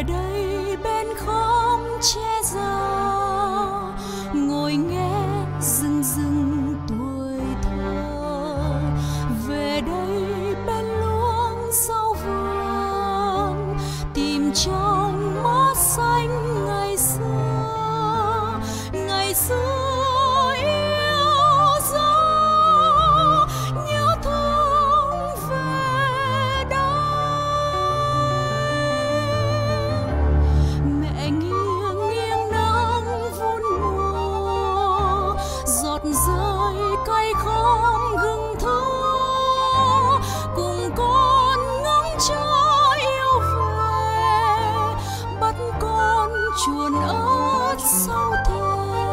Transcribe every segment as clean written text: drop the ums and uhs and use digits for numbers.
về đây bên khóm che già, ngồi nghe rừng rừng tuổi thơ. Về đây bên luống rau vườn, tìm trong mắt xanh ngày xưa, ngày xưa. Rơi cay khóm gừng thơ, cùng con ngóng chờ yêu về, bắt con chuồn ớt sau thềm.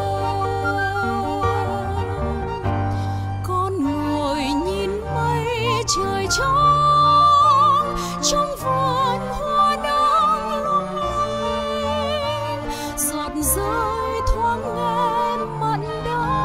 Con ngồi nhìn mây trời trắng, trong vườn hoa đang lung linh, giọt rơi thoáng nghe mặn đắng.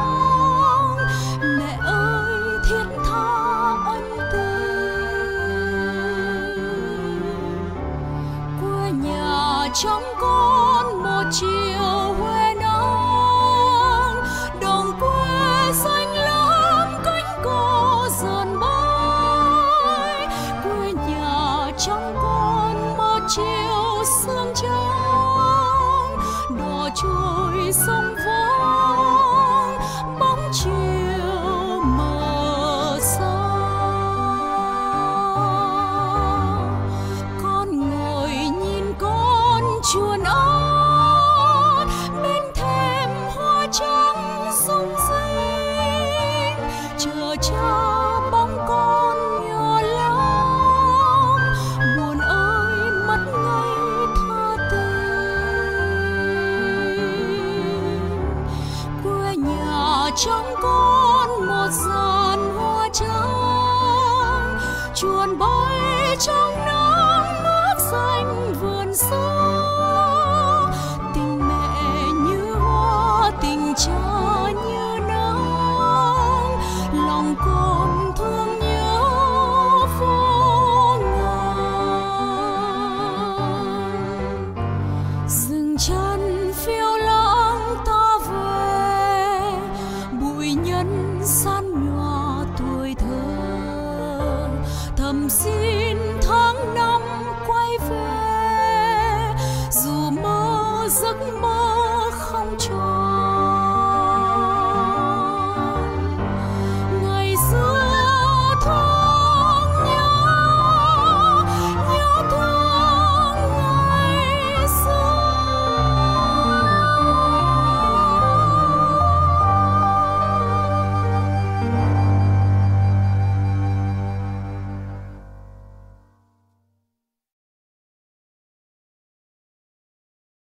Trong con một chiều huê nắng, đồng quê xanh lắm cánh cò dần bay. Quê nhà trong con một chiều sương trắng, đò trôi sông vắng bóng chiều mờ xa. Con ngồi nhìn chuồn ớt bên thềm hoa trắng rung rinh, chờ cha bóng con nhỏ lắm, buồn ơi mất ngây tha tình. Quê nhà trong con một dàn hoa trắng, chuồn bay trong nắng mát xanh vườn xưa. Cha như nắng, lòng con thương nhớ vô ngần. Dừng chân phiêu lãng ta về, bụi nhân san nhòa tuổi thơ thầm xin